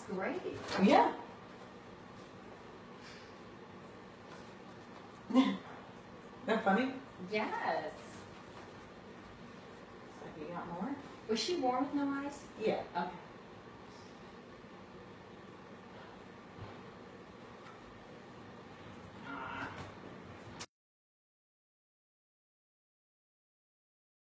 That's great. Yeah. That funny? Yes. So you got more? Was she warm with no ice? Yeah. Okay.